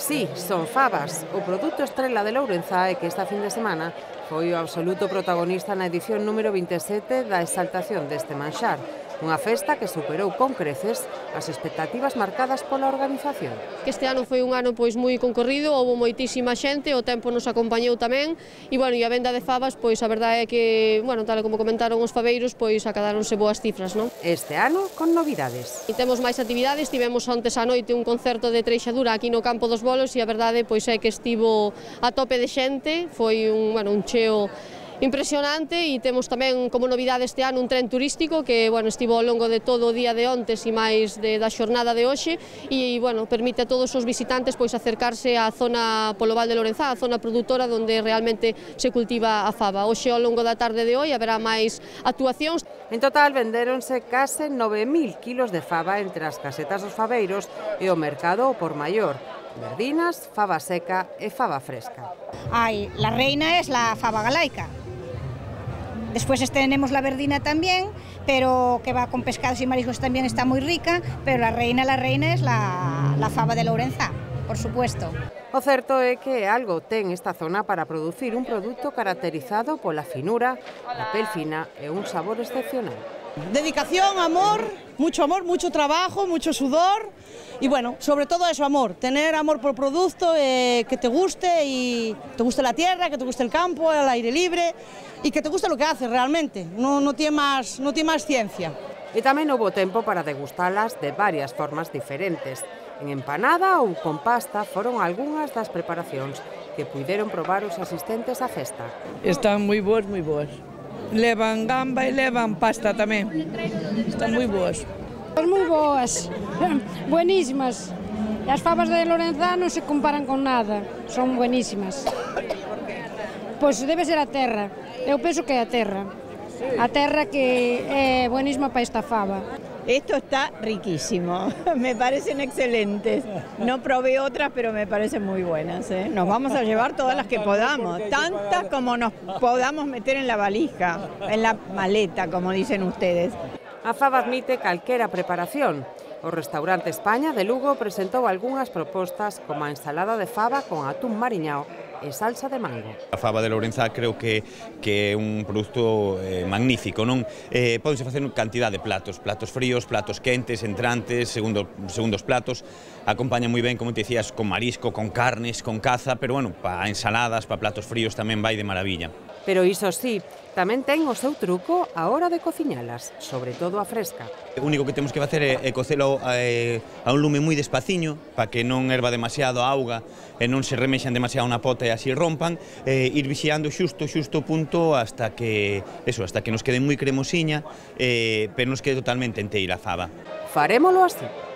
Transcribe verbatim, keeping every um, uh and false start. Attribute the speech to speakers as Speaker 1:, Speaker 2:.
Speaker 1: Sí, son fabas, o produto estrela de Lourenzá e que esta fin de semana foi o absoluto protagonista na edición número vinte e sete da exaltación deste manxar, unha festa que superou con creces as expectativas marcadas pola organización.
Speaker 2: Este ano foi un ano pois moi concorrido, houve moitísima xente, o tempo nos acompañou tamén e, bueno, e a venda de fabas, pois a verdade é que, bueno, tal como comentaron os fabeiros, pois acadáronse boas cifras, non?
Speaker 1: Este ano con novidades.
Speaker 2: E temos máis actividades, tivemos antes á noite un concerto de treixadura aquí no Campo dos Bolos e a verdade pois é que estivo a tope de xente, foi un, bueno, un cheo impresionante e temos tamén como novidade este ano un tren turístico que, bueno, estivo ao longo de todo o día de ontes e máis de, da xornada de hoxe e, bueno, permite a todos os visitantes pois acercarse á zona polo Val de Lourenzá, a zona produtora onde realmente se cultiva a faba. Hoxe ao longo da tarde de hoxe haberá máis actuacións.
Speaker 1: En total vendéronse case nove mil kilos de faba entre as casetas dos fabeiros e o mercado por maior. Verdinas, faba seca e faba fresca.
Speaker 3: Ay, la reina es la faba galaica. Después tenemos la verdina también, pero que va con pescados y mariscos también está muy rica, pero la reina, la reina es la, la faba de Lourenzá, por supuesto.
Speaker 1: O certo é que algo ten esta zona para producir un produto caracterizado pola finura, a pel fina e un sabor excepcional.
Speaker 4: Dedicación, amor, mucho amor, mucho trabajo, mucho sudor y, bueno, sobre todo eso, amor, tener amor por el producto, eh, que te guste y te guste la tierra, que te guste el campo, el aire libre y que te guste lo que haces realmente, no, no tiene más, no tiene más ciencia.
Speaker 1: E tamén houve tempo para degustalas de varias formas diferentes. En empanada ou con pasta foron algunhas das preparacións que puideron probar os asistentes á festa.
Speaker 5: Están moi boas, moi boas. Levan gamba e levan pasta tamén. Están moi boas.
Speaker 6: Son moi boas, buenísimas. As fabas de Lourenzá non se comparan con nada, son buenísimas. Pois debe ser a terra, eu penso que é a terra. A terra que é buenísima para esta faba.
Speaker 7: Esto está riquísimo, me parecen excelentes. No probé otras, pero me parecen muy buenas, ¿eh? Nos vamos a llevar todas las que podamos, tantas como nos podamos meter en la valija, en la maleta, como dicen ustedes.
Speaker 1: A faba admite calquera preparación. O restaurante España de Lugo presentou algunhas propostas como a ensalada de faba con atún mariñao e salsa de mango.
Speaker 8: A faba de Lourenzá creo que, que é un produto eh, magnífico, non? Eh, Pódense facer cantidad de platos, platos fríos, platos quentes, entrantes, segundo, segundos platos. Acompaña moi ben, como te decías, con marisco, con carnes, con caza, pero, bueno, para ensaladas, para platos fríos tamén vai de maravilla.
Speaker 1: Pero iso sí, tamén ten o seu truco a hora de cociñalas, sobre todo a fresca.
Speaker 8: O único que temos que facer é, é cocelo eh, a un lume moi despaciño, para que non herva demasiado a auga e non se remexan demasiado na pota e así rompan, eh, ir vixiando xusto, xusto o punto hasta que, eso, hasta que nos quede moi cremosiña, eh, pero nos quede totalmente enteira a faba.
Speaker 1: Farémolo así.